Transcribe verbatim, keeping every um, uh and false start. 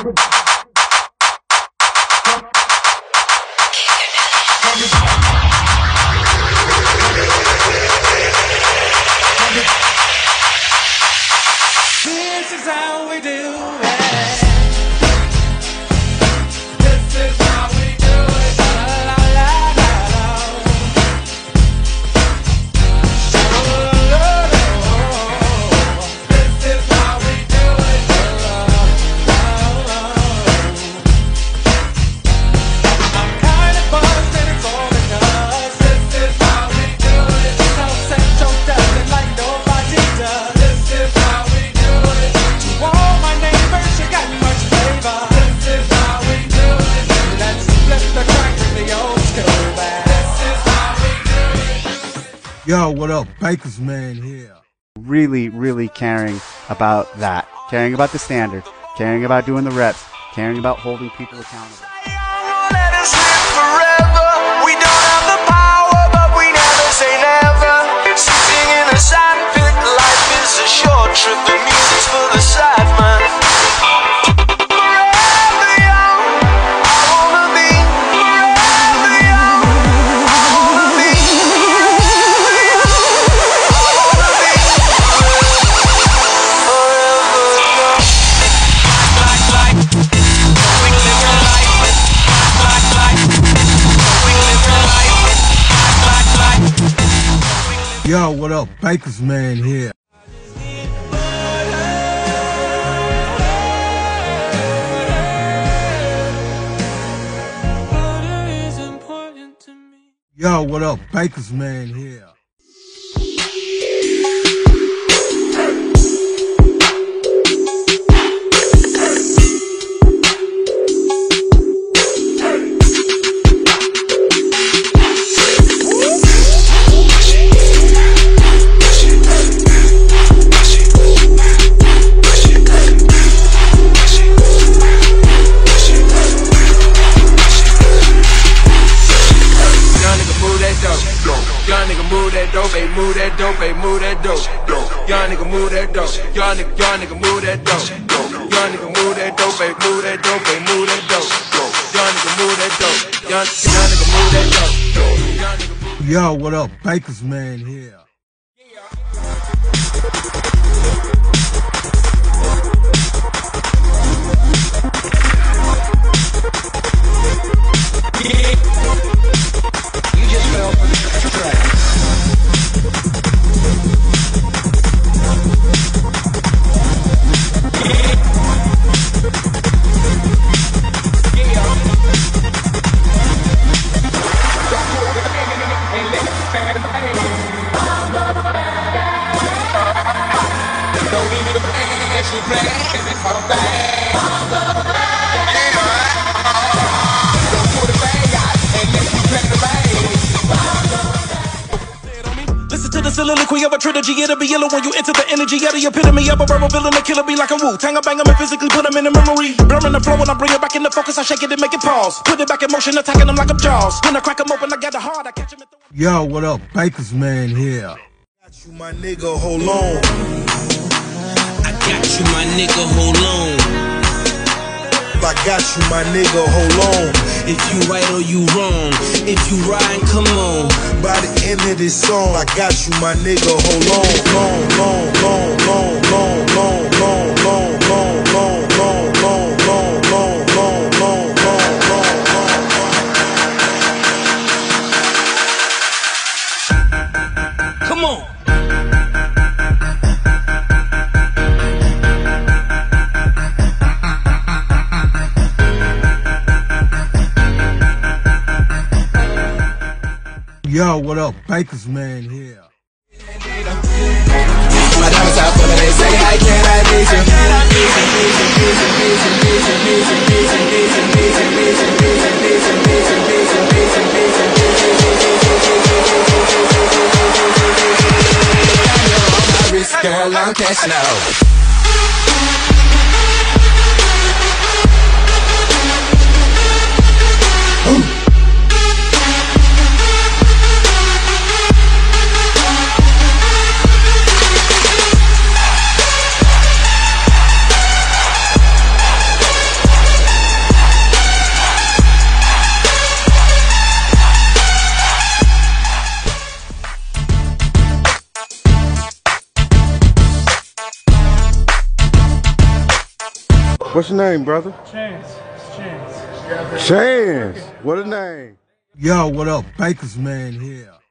This is how we do it. This is how we do it. La la la la la. This is how we do it. I'm kind of buzzed and it's all because this is how we do it. South Central does it like nobody does. This is how we do it. To all my neighbors, you got much flavor. This is how we do it. Let's flip the crack in the old school band. This is how we do it. Yo, what up? Baker's Man here. Really, really caring about that. Caring about the standard. Caring about doing the reps. Caring about holding people accountable. Let us live forever. We don't have the power, but we never say never. Sitting in a sandpit, life is a short trip. The music's for the sad man. Forever young, I wanna be. Forever young, I wanna be. I wanna be forever young. Like, like, we live our life. Like, like, we live our life. Like, like. Yo, what up? Baker's Man here. Yo, what up? Baker's Man here. Young nigga move that dope, ayy, move that dope, ayy, move that dope. Young nigga move that dope. Young nigga, young nigga move that dope. Young nigga move that dope, ayy, move that dope, ayy, move that dope. Young nigga move that dope. Young, young nigga move that dope. Young nigga move. Yo, what up? Baker's Man here. You just fell for the track. Listen to the soliloquy of a trilogy. It'll be yellow when you enter the energy out of your epitome of a verbal villain. The killer be like a Wu Tang. I bang him and physically put him in the memory. Blurring the flow when I bring it back into focus. I shake it and make it pause. Put it back in motion, attacking them like I'm Jaws. When I crack him open, I got the heart. I catch him. Yo, what up? Baker's Man here. Got you, my nigga, hold on. I got you, my nigga, hold on. I got you, my nigga, hold on. If you right or you wrong, if you riding, come on. By the end of this song, I got you, my nigga, hold on. Long, long, long, long, long, long, long, long, long, long, long, long, long, long, long, long, long, long. Come on. Yo, what up? Baker's Man here. My diamonds out for me, they say, I can't, I need you. Girl, I'm cashing out. What's your name, brother? Chance. Chance. Chance. What a name. Yo, what up? Baker's man here.